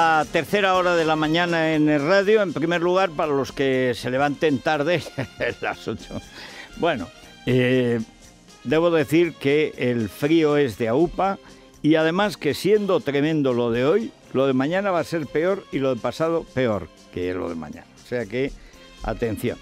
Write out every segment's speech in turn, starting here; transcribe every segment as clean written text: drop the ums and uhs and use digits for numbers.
A tercera hora de la mañana en el radio, en primer lugar, para los que se levanten tarde, las 8. Bueno, debo decir que el frío es de aupa y además que siendo tremendo lo de hoy, lo de mañana va a ser peor y lo de pasado peor que lo de mañana. O sea que, atención.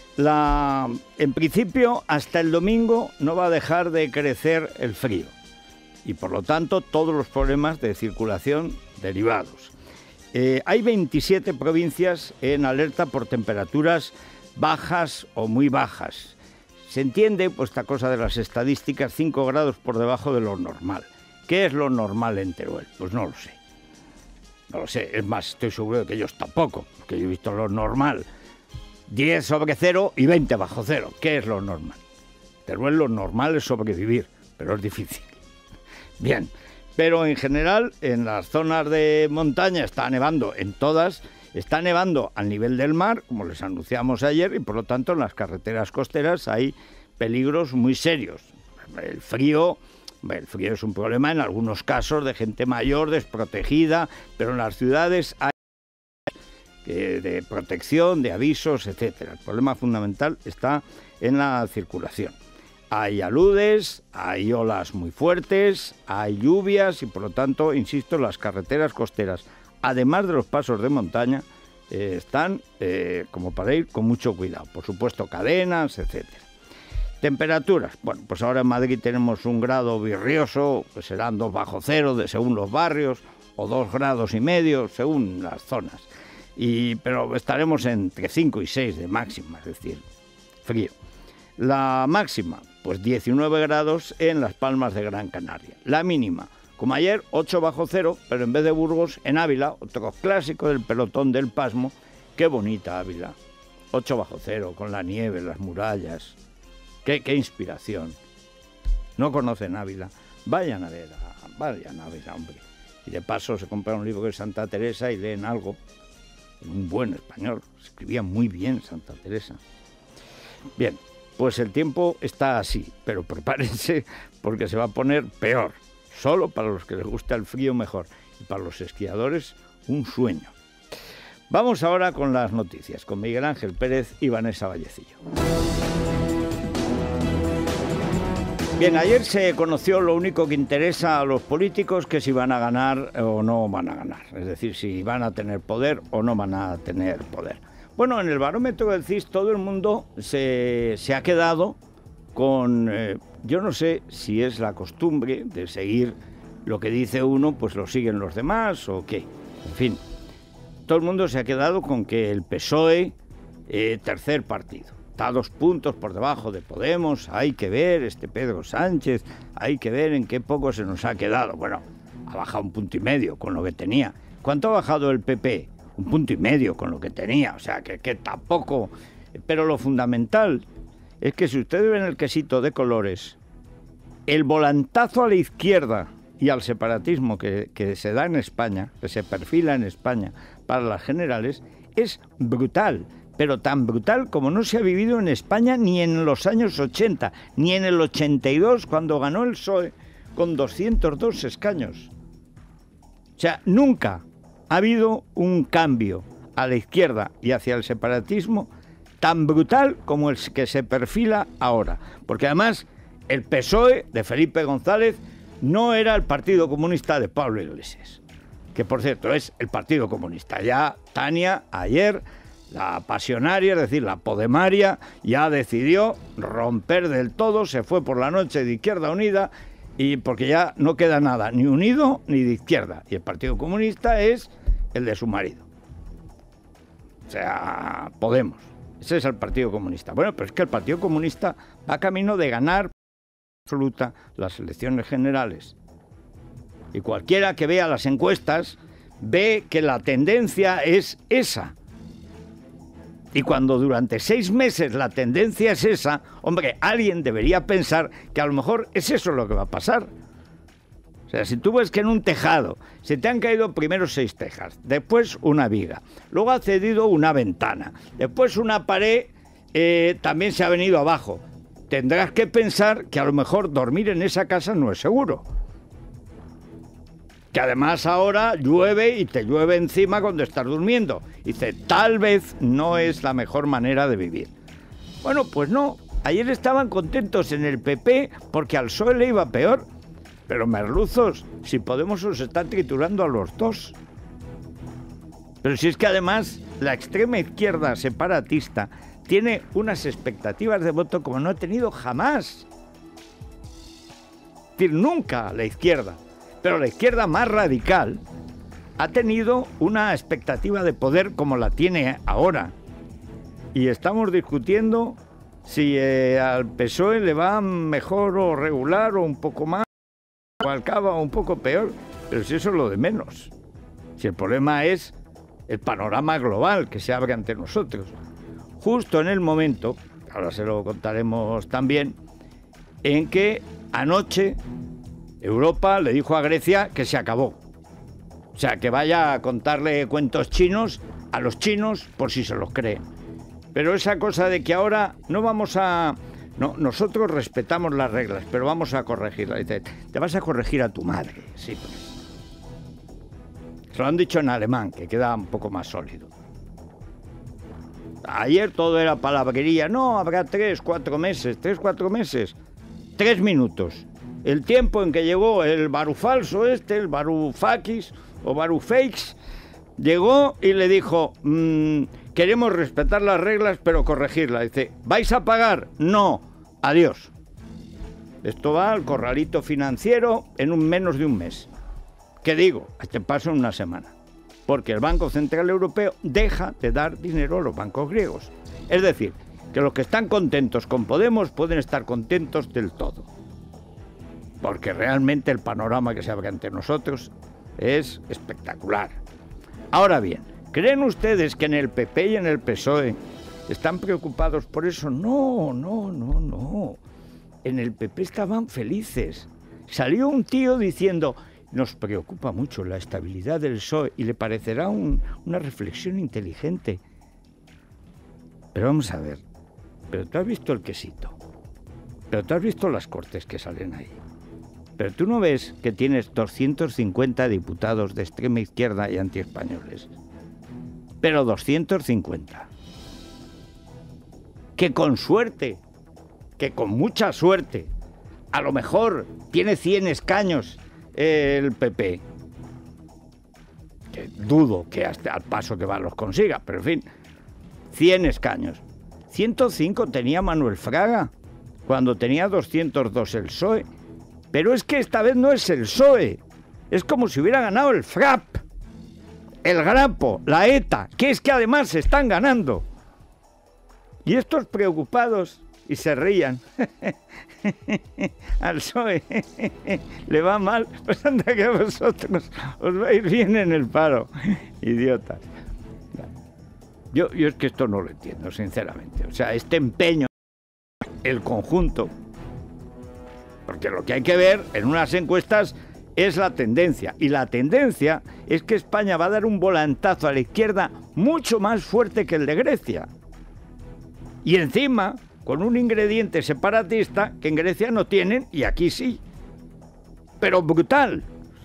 En principio, hasta el domingo no va a dejar de crecer el frío y por lo tanto todos los problemas de circulación derivados. Hay 27 provincias en alerta por temperaturas bajas o muy bajas. Se entiende, pues esta cosa de las estadísticas, 5 grados por debajo de lo normal. ¿Qué es lo normal en Teruel? Pues no lo sé. No lo sé, es más, estoy seguro de que ellos tampoco, porque yo he visto lo normal. 10 sobre 0 y 20 bajo 0. ¿Qué es lo normal? Teruel lo normal es sobrevivir, pero es difícil. Bien. Pero en general, en las zonas de montaña está nevando, en todas, está nevando al nivel del mar, como les anunciamos ayer, y por lo tanto en las carreteras costeras hay peligros muy serios. El frío es un problema en algunos casos de gente mayor, desprotegida, pero en las ciudades hay de protección, de avisos, etcétera. El problema fundamental está en la circulación. Hay aludes, hay olas muy fuertes, hay lluvias y por lo tanto, insisto, las carreteras costeras, además de los pasos de montaña, están como para ir con mucho cuidado. Por supuesto, cadenas, etcétera. Temperaturas. Bueno, pues ahora en Madrid tenemos 1 grado birrioso, pues serán 2 bajo 0 según los barrios, o 2,5 grados según las zonas. Pero estaremos entre 5 y 6 de máxima, es decir, frío. La máxima, pues 19 grados en Las Palmas de Gran Canaria. La mínima, como ayer, 8 bajo 0, pero en vez de Burgos, en Ávila, otro clásico del pelotón del pasmo. Qué bonita Ávila. 8 bajo 0, con la nieve, las murallas. Qué inspiración. ¿No conocen Ávila? Vayan a ver Ávila, hombre. Y de paso se compran un libro de Santa Teresa y leen algo. Un buen español. Escribía muy bien Santa Teresa. Bien. Pues el tiempo está así, pero prepárense porque se va a poner peor. Solo para los que les gusta el frío mejor y para los esquiadores un sueño. Vamos ahora con las noticias, con Miguel Ángel Pérez y Vanessa Vallecillo. Bien, ayer se conoció lo único que interesa a los políticos, que si van a ganar o no van a ganar. Es decir, si van a tener poder o no van a tener poder. Bueno, en el barómetro del CIS todo el mundo se ha quedado con... yo no sé si es la costumbre de seguir lo que dice uno, pues lo siguen los demás o qué. En fin, todo el mundo se ha quedado con que el PSOE, tercer partido, está a 2 puntos por debajo de Podemos. Hay que ver Pedro Sánchez, hay que ver en qué poco se nos ha quedado. Bueno, ha bajado 1,5 puntos con lo que tenía. ¿Cuánto ha bajado el PP? 1,5 puntos con lo que tenía, o sea, que tampoco... Pero lo fundamental es que si ustedes ven el quesito de colores, el volantazo a la izquierda y al separatismo que se da en España, que se perfila en España para las generales, es brutal, pero tan brutal como no se ha vivido en España ni en los años 80, ni en el 82, cuando ganó el PSOE con 202 escaños. O sea, nunca ha habido un cambio a la izquierda y hacia el separatismo tan brutal como el que se perfila ahora. Porque además el PSOE de Felipe González no era el Partido Comunista de Pablo Iglesias, que por cierto es el Partido Comunista. Ya Tania ayer, la pasionaria, es decir, la podemaria, ya decidió romper del todo, se fue por la noche de Izquierda Unida, y porque ya no queda nada, ni unido ni de izquierda. Y el Partido Comunista es el de su marido. O sea, Podemos. Ese es el Partido Comunista. Bueno, pero es que el Partido Comunista va camino de ganar absoluta las elecciones generales. Y cualquiera que vea las encuestas ve que la tendencia es esa. Y cuando durante 6 meses la tendencia es esa, hombre, alguien debería pensar que a lo mejor es eso lo que va a pasar. O sea, si tú ves que en un tejado se te han caído primero 6 tejas, después una viga, luego ha cedido una ventana, después una pared también se ha venido abajo, tendrás que pensar que a lo mejor dormir en esa casa no es seguro. Que además ahora llueve y te llueve encima cuando estás durmiendo. Dice, tal vez no es la mejor manera de vivir. Bueno, pues no. Ayer estaban contentos en el PP porque al PSOE le iba peor. Pero merluzos, si Podemos os está triturando a los dos. Pero si es que además la extrema izquierda separatista tiene unas expectativas de voto como no ha tenido jamás. Es decir, nunca la izquierda. Pero la izquierda más radical ha tenido una expectativa de poder como la tiene ahora. Y estamos discutiendo si al PSOE le va mejor o regular o un poco más, o al Cava o un poco peor. Pero si eso es lo de menos. Si el problema es el panorama global que se abre ante nosotros. Justo en el momento, ahora se lo contaremos también, en que anoche Europa le dijo a Grecia que se acabó. O sea, que vaya a contarle cuentos chinos a los chinos por si se los creen. Pero esa cosa de que ahora no vamos a... No, nosotros respetamos las reglas, pero vamos a corregirlas. Dice, te vas a corregir a tu madre. Sí, pues. Se lo han dicho en alemán, que queda un poco más sólido. Ayer todo era palabrería. No, habrá 3, 4 meses. 3, 4 meses. 3 minutos. El tiempo en que llegó el Varufalso el Varoufakis o Varoufakes, llegó y le dijo, queremos respetar las reglas pero corregirlas. Dice, ¿vais a pagar? No, adiós. Esto va al corralito financiero en menos de un mes. ¿Qué digo? Este paso en una semana. Porque el Banco Central Europeo deja de dar dinero a los bancos griegos. Es decir, que los que están contentos con Podemos pueden estar contentos del todo. Porque realmente el panorama que se abre ante nosotros es espectacular. Ahora bien, ¿creen ustedes que en el PP y en el PSOE están preocupados por eso? No. En el PP estaban felices. Salió un tío diciendo, nos preocupa mucho la estabilidad del PSOE y le parecerá una reflexión inteligente. Pero vamos a ver, pero tú has visto el quesito, pero tú has visto las cortes que salen ahí. Pero tú no ves que tienes 250 diputados de extrema izquierda y antiespañoles. Pero 250. Que con suerte, que con mucha suerte, a lo mejor tiene 100 escaños el PP. Que dudo que hasta al paso que va los consiga, pero en fin, 100 escaños. 105 tenía Manuel Fraga, cuando tenía 202 el PSOE. Pero es que esta vez no es el PSOE, es como si hubiera ganado el FRAP, el Grapo, la ETA, que es que además se están ganando. Y estos preocupados, y se rían, al PSOE le va mal, pues anda que a vosotros os va a ir bien en el paro, idiotas. Yo es que esto no lo entiendo, sinceramente. O sea, este empeño, el conjunto... Porque lo que hay que ver en unas encuestas es la tendencia. Y la tendencia es que España va a dar un volantazo a la izquierda mucho más fuerte que el de Grecia. Y encima, con un ingrediente separatista que en Grecia no tienen y aquí sí. Pero brutal.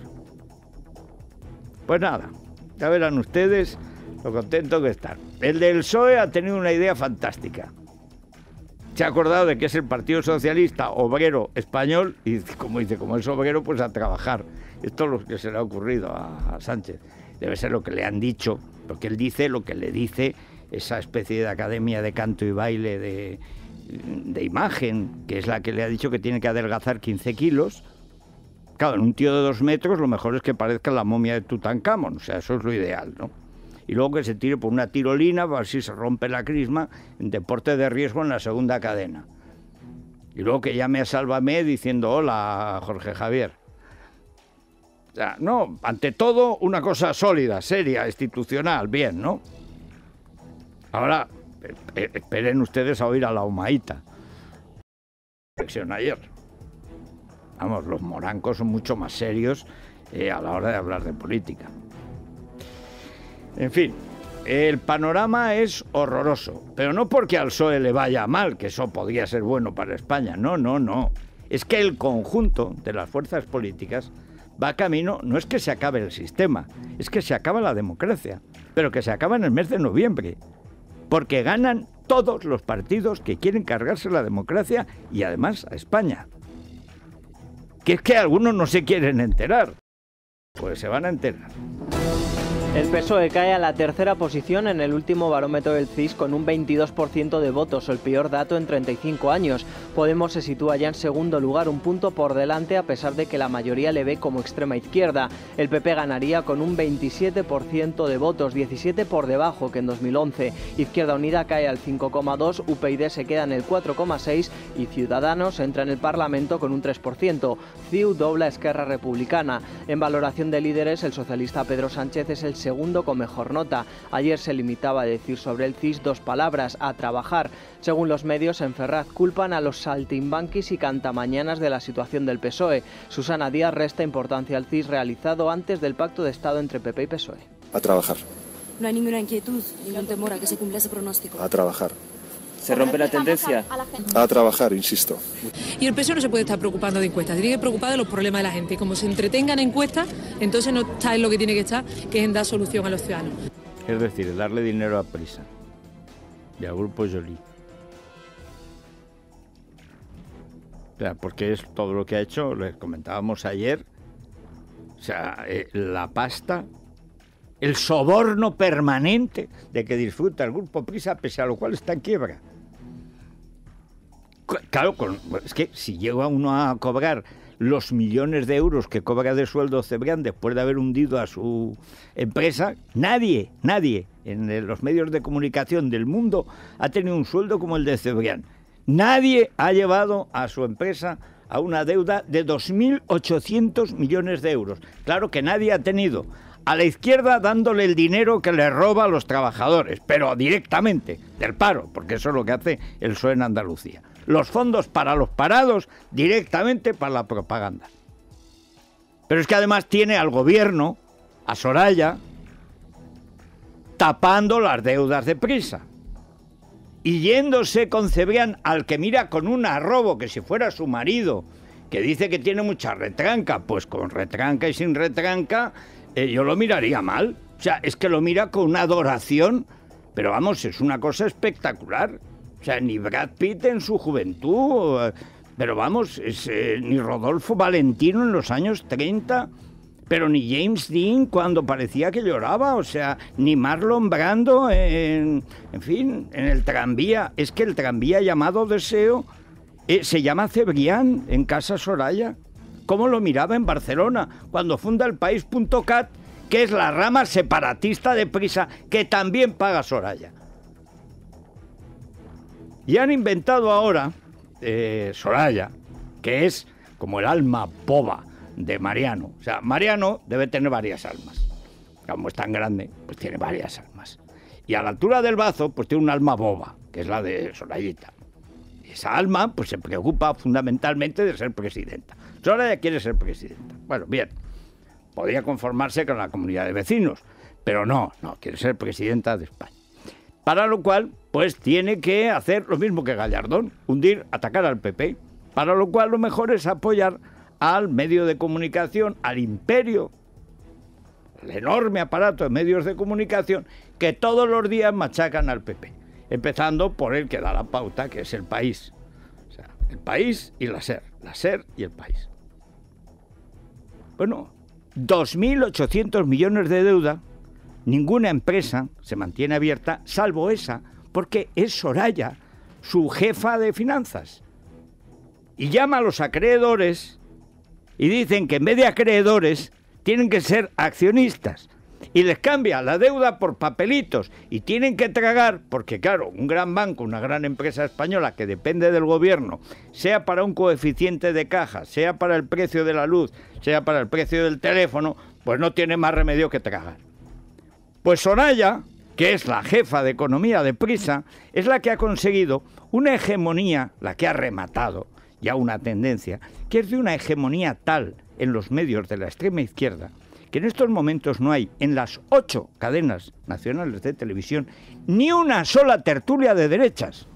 Pues nada, ya verán ustedes lo contento que están. El del PSOE ha tenido una idea fantástica. Se ha acordado de que es el Partido Socialista Obrero Español y como dice, como es obrero, pues a trabajar. Esto es lo que se le ha ocurrido a Sánchez. Debe ser lo que le han dicho, porque él dice lo que le dice esa especie de academia de canto y baile de imagen, que es la que le ha dicho que tiene que adelgazar 15 kilos. Claro, en un tío de 2 metros lo mejor es que parezca la momia de Tutankamón, o sea, eso es lo ideal, ¿no? Y luego que se tire por una tirolina para ver si se rompe la crisma en deporte de riesgo en la segunda cadena. Y luego que llame a Sálvame diciendo hola, Jorge Javier. O sea, no, ante todo una cosa sólida, seria, institucional, bien, ¿no? Ahora, esperen ustedes a oír a la Humaíta. Ayer. Vamos, los morancos son mucho más serios a la hora de hablar de política. En fin, el panorama es horroroso, pero no porque al PSOE le vaya mal, que eso podría ser bueno para España, no. Es que el conjunto de las fuerzas políticas va camino, no es que se acabe el sistema, es que se acaba la democracia, pero que se acaba en el mes de noviembre, porque ganan todos los partidos que quieren cargarse la democracia y además a España. Que es que algunos no se quieren enterar, pues se van a enterar. El PSOE cae a la tercera posición en el último barómetro del CIS con un 22% de votos, el peor dato en 35 años. Podemos se sitúa ya en segundo lugar, un punto por delante, a pesar de que la mayoría le ve como extrema izquierda. El PP ganaría con un 27% de votos, 17 por debajo que en 2011. Izquierda Unida cae al 5,2%, UPyD se queda en el 4,6% y Ciudadanos entra en el Parlamento con un 3%. CiU dobla a Esquerra Republicana. En valoración de líderes, el socialista Pedro Sánchez es el segundo con mejor nota. Ayer se limitaba a decir sobre el CIS 2 palabras: a trabajar. Según los medios, en Ferraz culpan a los saltimbanquis y cantamañanas de la situación del PSOE. Susana Díaz resta importancia al CIS realizado antes del pacto de Estado entre PP y PSOE. A trabajar. No hay ninguna inquietud, ningún temor a que se cumpla ese pronóstico. A trabajar. ¿Se rompe la tendencia? A trabajar, insisto. Y el PSOE no se puede estar preocupando de encuestas, tiene que preocupar de los problemas de la gente. Y como se entretengan en encuestas, entonces no está en lo que tiene que estar, que es en dar solución a los ciudadanos. Es decir, darle dinero a Prisa y al grupo Joly. O sea, porque es todo lo que ha hecho, les comentábamos ayer, o sea, la pasta, el soborno permanente de que disfruta el grupo Prisa, pese a lo cual está en quiebra. Claro, es que si llega uno a cobrar los millones de euros que cobra de sueldo Cebrián después de haber hundido a su empresa, nadie en los medios de comunicación del mundo ha tenido un sueldo como el de Cebrián. Nadie ha llevado a su empresa a una deuda de 2.800 millones de euros. Claro que nadie ha tenido a la izquierda dándole el dinero que le roba a los trabajadores, pero directamente, del paro, porque eso es lo que hace el PSOE en Andalucía. Los fondos para los parados directamente para la propaganda. Pero es que además tiene al gobierno, a Soraya, tapando las deudas de Prisa. Y yéndose con Cebrián, al que mira con un arrobo, que si fuera su marido, que dice que tiene mucha retranca, pues con retranca y sin retranca, yo lo miraría mal. O sea, es que lo mira con una adoración, pero vamos, es una cosa espectacular. O sea, ni Brad Pitt en su juventud, pero vamos, ni Rodolfo Valentino en los años 30, pero ni James Dean cuando parecía que lloraba, o sea, ni Marlon Brando en fin, en el tranvía. Es que el tranvía llamado Deseo se llama Cebrián en Casa Soraya. ¿Cómo lo miraba en Barcelona cuando funda el País.cat, que es la rama separatista de Prisa, que también paga Soraya? Y han inventado ahora Soraya, que es como el alma boba de Mariano. O sea, Mariano debe tener varias almas. Como es tan grande, pues tiene varias almas. Y a la altura del bazo, pues tiene un alma boba, que es la de Sorayita. Y esa alma, pues se preocupa fundamentalmente de ser presidenta. Soraya quiere ser presidenta. Bueno, bien, podría conformarse con la comunidad de vecinos, pero no, quiere ser presidenta de España. Para lo cual, pues tiene que hacer lo mismo que Gallardón, hundir, atacar al PP. Para lo cual lo mejor es apoyar al medio de comunicación, al imperio, el enorme aparato de medios de comunicación que todos los días machacan al PP. Empezando por el que da la pauta, que es El País. O sea, El País y la SER y El País. Bueno, 2.800 millones de deuda. Ninguna empresa se mantiene abierta, salvo esa, porque es Soraya, su jefa de finanzas. Y llama a los acreedores y dicen que en vez de acreedores tienen que ser accionistas. Y les cambia la deuda por papelitos y tienen que tragar, porque claro, un gran banco, una gran empresa española que depende del gobierno, sea para un coeficiente de caja, sea para el precio de la luz, sea para el precio del teléfono, pues no tiene más remedio que tragar. Pues Soraya, que es la jefa de economía de Prisa, es la que ha conseguido una hegemonía, la que ha rematado ya una tendencia, que es de una hegemonía tal en los medios de la extrema izquierda, que en estos momentos no hay en las 8 cadenas nacionales de televisión ni una sola tertulia de derechas.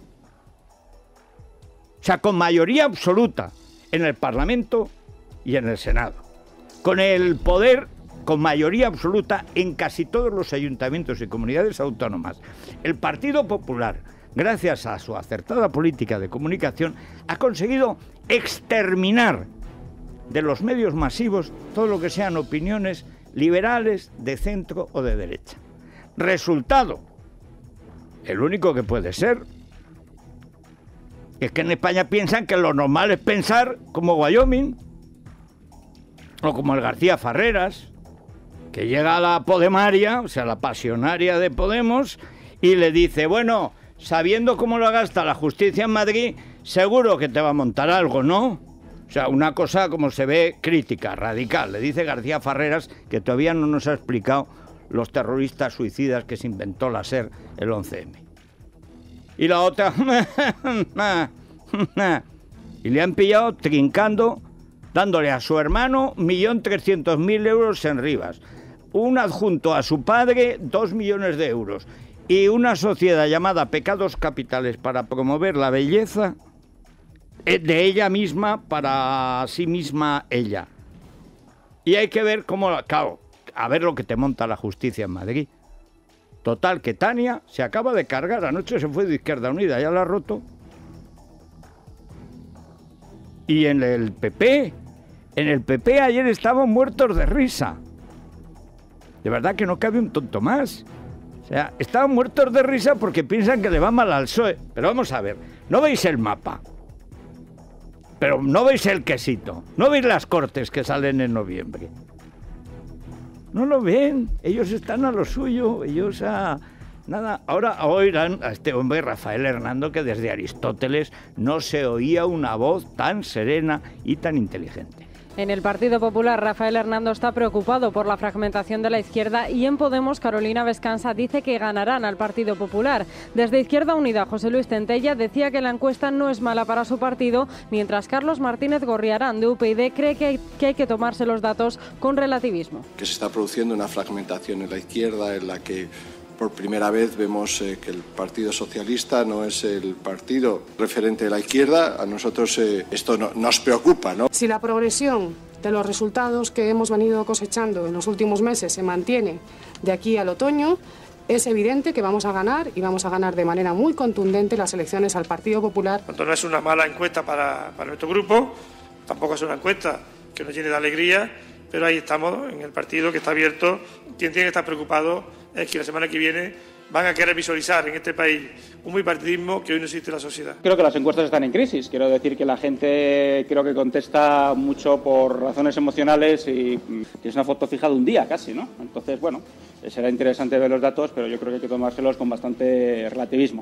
O sea, con mayoría absoluta en el Parlamento y en el Senado. con el poder, con mayoría absoluta en casi todos los ayuntamientos y comunidades autónomas. El Partido Popular, gracias a su acertada política de comunicación, ha conseguido exterminar de los medios masivos todo lo que sean opiniones liberales, de centro o de derecha. Resultado, el único que puede ser, es que en España piensan que lo normal es pensar como Wyoming, o como el García Farreras, que llega a la Podemaria, o sea, la pasionaria de Podemos, y le dice, bueno, sabiendo cómo lo gasta la justicia en Madrid, seguro que te va a montar algo, ¿no? O sea, una cosa como se ve crítica, radical. Le dice García Farreras que todavía no nos ha explicado los terroristas suicidas que se inventó la SER el 11M. Y la otra... y le han pillado trincando, dándole a su hermano 1.300.000 euros en Rivas. Un adjunto a su padre, 2 millones de euros. Y una sociedad llamada Pecados Capitales para promover la belleza de ella misma para sí misma ella. Y hay que ver cómo, claro, a ver lo que te monta la justicia en Madrid. Total, que Tania se acaba de cargar, anoche se fue de Izquierda Unida, ya la ha roto. Y en el PP ayer estaban muertos de risa. De verdad que no cabe un tonto más. O sea, estaban muertos de risa porque piensan que le va mal al PSOE. Pero vamos a ver, ¿no veis el mapa? Pero no veis el quesito, no veis las Cortes que salen en noviembre. No lo ven, ellos están a lo suyo, ellos a... Nada, ahora oirán a este hombre, Rafael Hernando, que desde Aristóteles no se oía una voz tan serena y tan inteligente. En el Partido Popular, Rafael Hernando está preocupado por la fragmentación de la izquierda y en Podemos, Carolina Vescansa dice que ganarán al Partido Popular. Desde Izquierda Unida, José Luis Centella decía que la encuesta no es mala para su partido, mientras Carlos Martínez Gorriarán, de UPyD, cree que hay que tomarse los datos con relativismo. Que se está produciendo una fragmentación en la izquierda en la que por primera vez vemos que el Partido Socialista no es el partido referente de la izquierda. A nosotros esto nos preocupa, ¿no? Si la progresión de los resultados que hemos venido cosechando en los últimos meses se mantiene de aquí al otoño, es evidente que vamos a ganar y vamos a ganar de manera muy contundente las elecciones al Partido Popular. Cuando no es una mala encuesta para nuestro grupo, tampoco es una encuesta que nos llene de alegría, pero ahí estamos en el partido que está abierto. Quien tiene que estar preocupado es que la semana que viene van a querer visualizar en este país un bipartidismo que hoy no existe en la sociedad. Creo que las encuestas están en crisis. Quiero decir que la gente creo que contesta mucho por razones emocionales y es una foto fija de un día casi, ¿no? Entonces, bueno, será interesante ver los datos, pero yo creo que hay que tomárselos con bastante relativismo.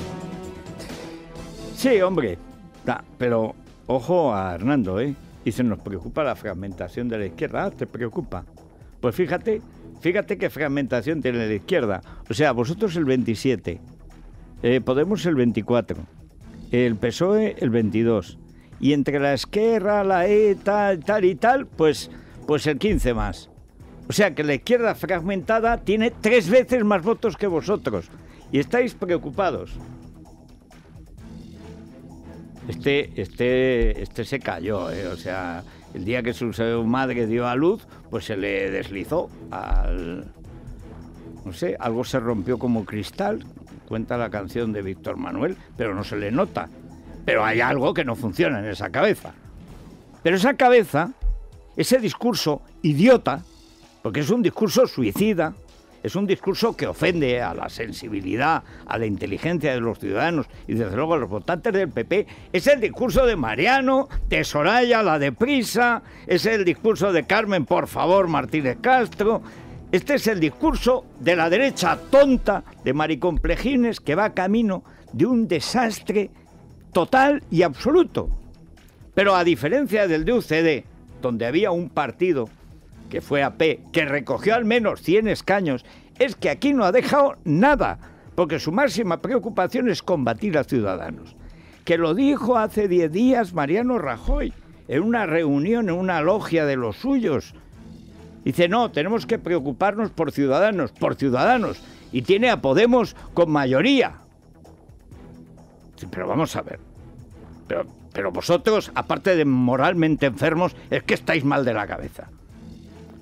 Sí, hombre, pero ojo a Hernando, ¿eh? Dice, nos preocupa la fragmentación de la izquierda. Ah, ¿te preocupa? Pues fíjate qué fragmentación tiene la izquierda. O sea, vosotros el 27, Podemos el 24, el PSOE el 22, y entre la Esquerra, la ETA, tal y tal, pues el 15 más. O sea que la izquierda fragmentada tiene 3 veces más votos que vosotros, y estáis preocupados. Este se cayó, o sea, el día que su madre dio a luz, pues se le deslizó no sé, algo se rompió como cristal, cuenta la canción de Víctor Manuel, pero no se le nota. Pero hay algo que no funciona en esa cabeza. Pero esa cabeza, ese discurso idiota, porque es un discurso suicida, es un discurso que ofende a la sensibilidad, a la inteligencia de los ciudadanos y desde luego a los votantes del PP. Es el discurso de Mariano, de Soraya, la de Prisa, es el discurso de Carmen, por favor, Martínez Castro. Este es el discurso de la derecha tonta de maricomplejines que va camino de un desastre total y absoluto. Pero a diferencia del de UCD, donde había un partido que fue AP, que recogió al menos 100 escaños, es que aquí no ha dejado nada, porque su máxima preocupación es combatir a Ciudadanos. Que lo dijo hace 10 días Mariano Rajoy, en una reunión, en una logia de los suyos. Dice, no, tenemos que preocuparnos por Ciudadanos, y tiene a Podemos con mayoría. Sí, pero vamos a ver, pero vosotros, aparte de moralmente enfermos, es que estáis mal de la cabeza.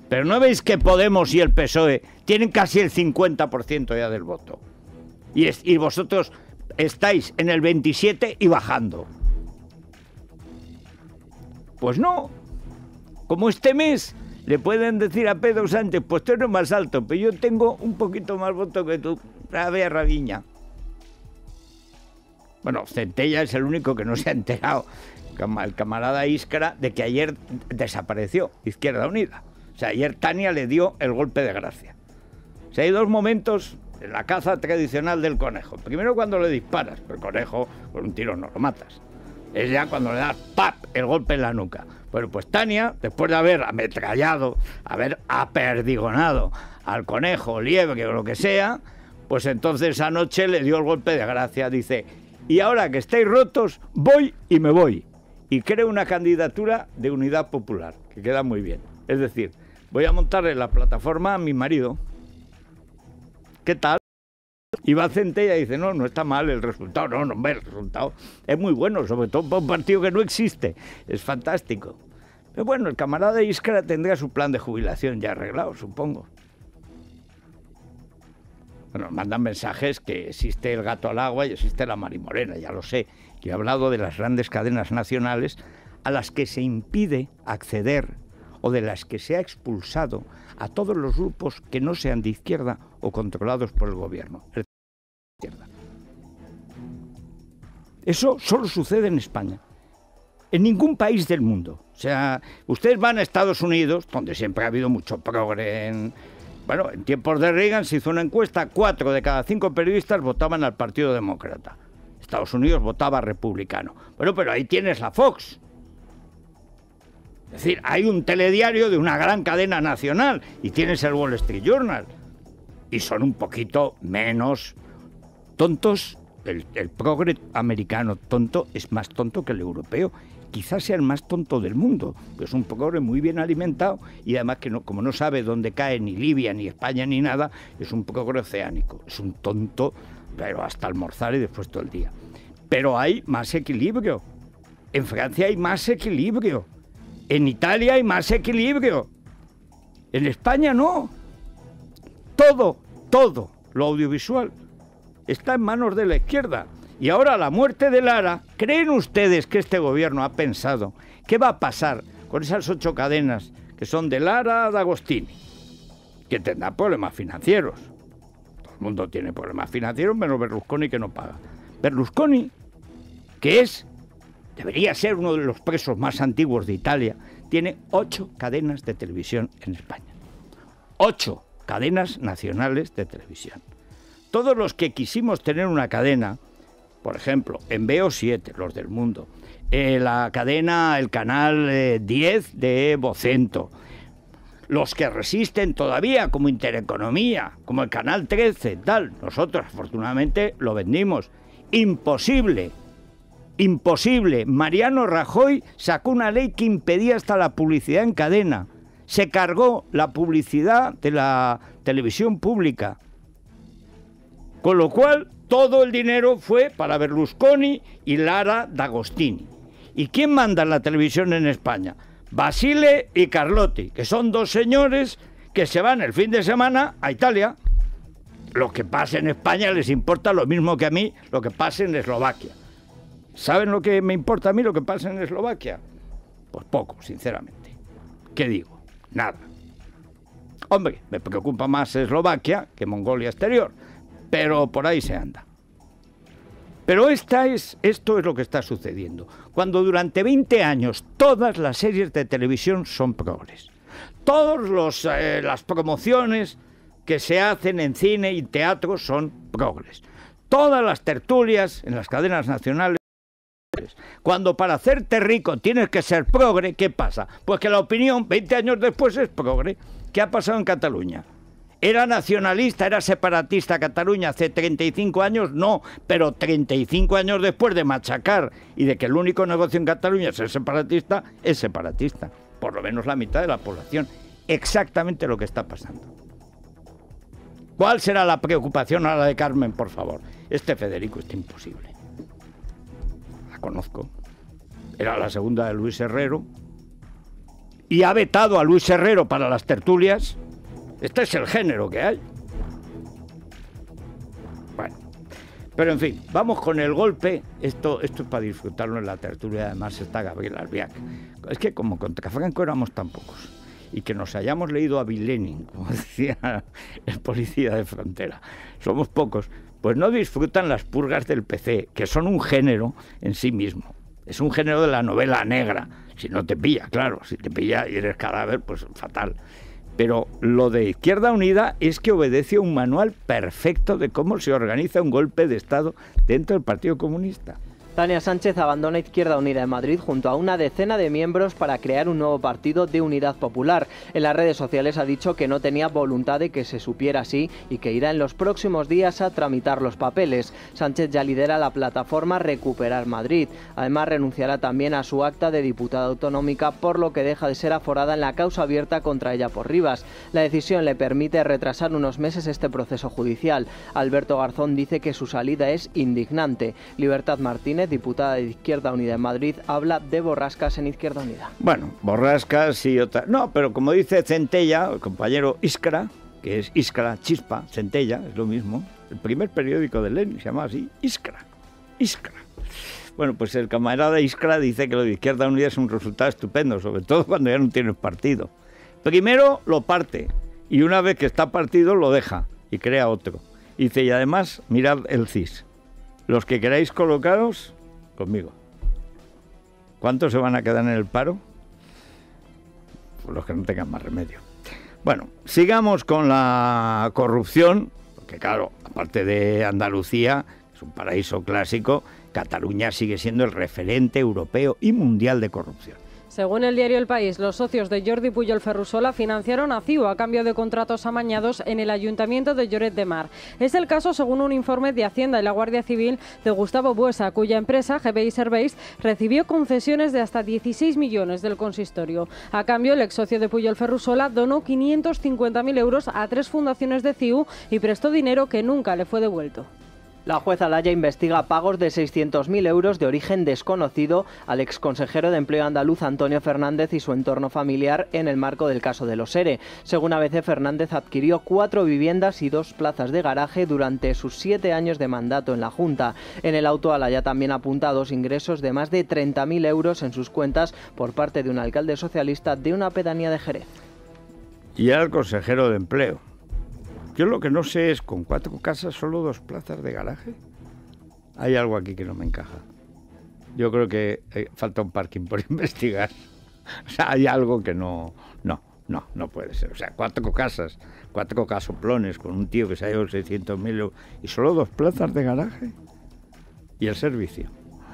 Pero ¿no veis que Podemos y el PSOE tienen casi el 50% ya del voto? Y vosotros estáis en el 27 y bajando. Pues no. Como este mes le pueden decir a Pedro Sánchez, pues tú eres más alto, pero yo tengo un poquito más voto que tú. A ver, Raviña. Bueno, Centella es el único que no se ha enterado, el camarada Íscara, de que ayer desapareció Izquierda Unida. O sea, ayer Tania le dio el golpe de gracia. O sea, hay dos momentos en la caza tradicional del conejo. Primero cuando le disparas, pero el conejo con un tiro no lo matas. Es ya cuando le das ¡pap! El golpe en la nuca. Bueno, pues Tania, después de haber ametrallado, haber aperdigonado al conejo, liebre o lo que sea, pues entonces anoche le dio el golpe de gracia. Dice, y ahora que estáis rotos, voy y me voy. Y creo una candidatura de Unidad Popular, que queda muy bien. Es decir, voy a montarle la plataforma a mi marido. ¿Qué tal? Y va Centella y dice, no está mal el resultado. No, hombre, el resultado es muy bueno, sobre todo para un partido que no existe. Es fantástico. Pero bueno, el camarada Íscara tendrá su plan de jubilación ya arreglado, supongo. Bueno, mandan mensajes que existe el gato al agua y existe la marimorena, ya lo sé. Yo he hablado de las grandes cadenas nacionales a las que se impide acceder o de las que se ha expulsado a todos los grupos que no sean de izquierda o controlados por el gobierno. Eso solo sucede en España. En ningún país del mundo. O sea, ustedes van a Estados Unidos, donde siempre ha habido mucho progre. Bueno, en tiempos de Reagan se hizo una encuesta, 4 de cada 5 periodistas votaban al Partido Demócrata. Estados Unidos votaba republicano. Bueno, pero ahí tienes la Fox. Es decir, hay un telediario de una gran cadena nacional y tienes el Wall Street Journal. Y son un poquito menos tontos. El progre americano tonto es más tonto que el europeo. Quizás sea el más tonto del mundo, que es un progre muy bien alimentado y además que no, como no sabe dónde cae ni Libia, ni España, ni nada, es un progre oceánico. Es un tonto, pero hasta almorzar y después todo el día. Pero hay más equilibrio. En Francia hay más equilibrio. En Italia hay más equilibrio. En España no. Todo lo audiovisual está en manos de la izquierda. Y ahora la muerte de Lara, ¿creen ustedes que este gobierno ha pensado qué va a pasar con esas 8 cadenas que son de Lara a D'Agostini? Que tendrán problemas financieros. Todo el mundo tiene problemas financieros, menos Berlusconi, que no paga. Berlusconi, que debería ser uno de los presos más antiguos de Italia, tiene 8 cadenas de televisión en España. 8 cadenas nacionales de televisión. Todos los que quisimos tener una cadena, por ejemplo, en VO7, los del mundo, la cadena, el canal 10 de Vocento, los que resisten todavía, como Intereconomía, como el canal 13, tal, nosotros afortunadamente lo vendimos. Imposible. Mariano Rajoy sacó una ley que impedía hasta la publicidad en cadena. Se cargó la publicidad de la televisión pública. Con lo cual, todo el dinero fue para Berlusconi y Lara D'Agostini. ¿Y quién manda en la televisión en España? Basile y Carlotti, que son 2 señores que se van el fin de semana a Italia. Lo que pase en España les importa lo mismo que a mí lo que pase en Eslovaquia. ¿Saben lo que me importa a mí lo que pasa en Eslovaquia? Pues poco, sinceramente. ¿Qué digo? Nada. Hombre, me preocupa más Eslovaquia que Mongolia Exterior, pero por ahí se anda. Pero esto es lo que está sucediendo. Cuando durante 20 años todas las series de televisión son progres. Todas las promociones que se hacen en cine y teatro son progres. Todas las tertulias en las cadenas nacionales. Cuando para hacerte rico tienes que ser progre, ¿qué pasa? Pues que la opinión 20 años después es progre. ¿Qué ha pasado en Cataluña? ¿Era nacionalista, era separatista Cataluña hace 35 años? No, pero 35 años después de machacar y de que el único negocio en Cataluña es ser separatista, es separatista. Por lo menos la mitad de la población. Exactamente lo que está pasando. ¿Cuál será la preocupación ahora de Carmen, por favor? Federico está imposible. La conozco. Era la segunda de Luis Herrero. y ha vetado a Luis Herrero para las tertulias, este es el género que hay. Bueno, pero en fin, vamos con el golpe. Esto es para disfrutarlo en la tertulia. Además está Gabriel Albiac. Es que como contra Franco éramos tan pocos, y que nos hayamos leído a Bill Lenin, como decía el policía de frontera, somos pocos, pues no disfrutan las purgas del PC, que son un género en sí mismo. Es un género de la novela negra, si no te pilla, claro, si te pilla y eres cadáver, pues fatal. Pero lo de Izquierda Unida es que obedece a un manual perfecto de cómo se organiza un golpe de Estado dentro del Partido Comunista. Tania Sánchez abandona Izquierda Unida en Madrid junto a una decena de miembros para crear un nuevo partido de Unidad Popular. En las redes sociales ha dicho que no tenía voluntad de que se supiera así y que irá en los próximos días a tramitar los papeles. Sánchez ya lidera la plataforma Recuperar Madrid. Además, renunciará también a su acta de diputada autonómica, por lo que deja de ser aforada en la causa abierta contra ella por Rivas. La decisión le permite retrasar unos meses este proceso judicial. Alberto Garzón dice que su salida es indignante. Libertad Martínez, diputada de Izquierda Unida en Madrid, habla de borrascas en Izquierda Unida. Bueno, borrascas y otra... No, pero como dice Centella, el compañero Iskra, que es Iskra, chispa, Centella, es lo mismo. El primer periódico de Lenin se llama así, Iskra. Bueno, pues el camarada Iskra dice que lo de Izquierda Unida es un resultado estupendo, sobre todo cuando ya no tienes partido. Primero lo parte, y una vez que está partido lo deja y crea otro. Dice, y además, mirad el CIS. Los que queráis colocaros, conmigo. ¿Cuántos se van a quedar en el paro? Pues los que no tengan más remedio. Bueno, sigamos con la corrupción, porque claro, aparte de Andalucía, es un paraíso clásico, Cataluña sigue siendo el referente europeo y mundial de corrupción. Según el diario El País, los socios de Jordi Pujol Ferrusola financiaron a CiU a cambio de contratos amañados en el Ayuntamiento de Lloret de Mar. Es el caso, según un informe de Hacienda y la Guardia Civil, de Gustavo Buesa, cuya empresa, GBI Serveis, recibió concesiones de hasta 16 millones del consistorio. A cambio, el ex socio de Pujol Ferrusola donó 550.000 euros a 3 fundaciones de CiU y prestó dinero que nunca le fue devuelto. La jueza Alaya investiga pagos de 600.000 euros de origen desconocido al exconsejero de Empleo andaluz Antonio Fernández y su entorno familiar en el marco del caso de los ERE. Según ABC, Fernández adquirió 4 viviendas y 2 plazas de garaje durante sus 7 años de mandato en la Junta. En el auto, Alaya también apunta a 2 ingresos de más de 30.000 euros en sus cuentas por parte de un alcalde socialista de una pedanía de Jerez. Y era el consejero de Empleo. Yo lo que no sé es, ¿con 4 casas solo 2 plazas de garaje? Hay algo aquí que no me encaja. Yo creo que falta un parking por investigar. O sea, hay algo que no puede ser. O sea, 4 casas, 4 casoplones con un tío que se ha llevado 600.000 euros y solo 2 plazas de garaje. Y el servicio.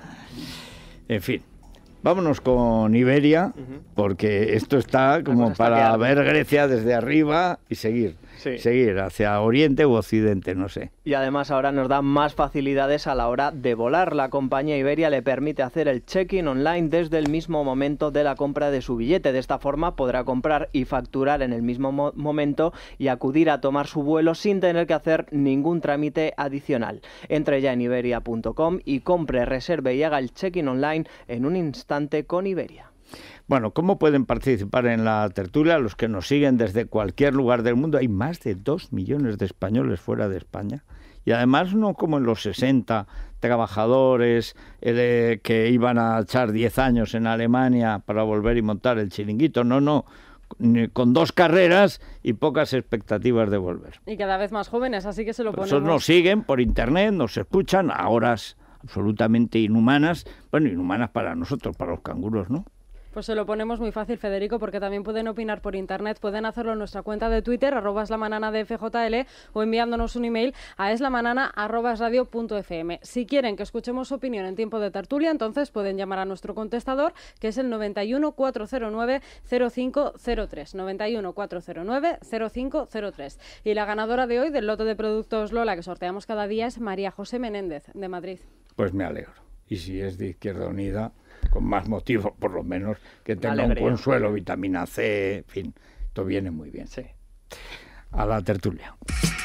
En fin. Vámonos con Iberia, porque esto está como para ver Grecia desde arriba y seguir hacia Oriente u Occidente, no sé. Y además ahora nos da más facilidades a la hora de volar. La compañía Iberia le permite hacer el check-in online desde el mismo momento de la compra de su billete. De esta forma podrá comprar y facturar en el mismo momento y acudir a tomar su vuelo sin tener que hacer ningún trámite adicional. Entre ya en iberia.com y compre, reserve y haga el check-in online en un instante con Iberia. Bueno, ¿cómo pueden participar en la tertulia los que nos siguen desde cualquier lugar del mundo? Hay más de 2 millones de españoles fuera de España. Y además no como en los 60 trabajadores que iban a echar 10 años en Alemania para volver y montar el chiringuito. No, con 2 carreras y pocas expectativas de volver. Y cada vez más jóvenes, así que se lo ponemos. Esos nos siguen por internet, nos escuchan a horas absolutamente inhumanas, bueno, inhumanas para nosotros, para los canguros, ¿no? Pues se lo ponemos muy fácil, Federico, porque también pueden opinar por internet, pueden hacerlo en nuestra cuenta de Twitter, @eslamanana_de_fjl, o enviándonos un email a eslamanana@radio.fm. Si quieren que escuchemos su opinión en tiempo de tertulia, entonces pueden llamar a nuestro contestador, que es el 91 409 0503, 91 409 0503. Y la ganadora de hoy del lote de productos Lola que sorteamos cada día es María José Menéndez, de Madrid. Pues me alegro. Y si es de Izquierda Unida, con más motivo, por lo menos, que tenga un consuelo, vitamina C, en fin, esto viene muy bien. Sí. A la tertulia.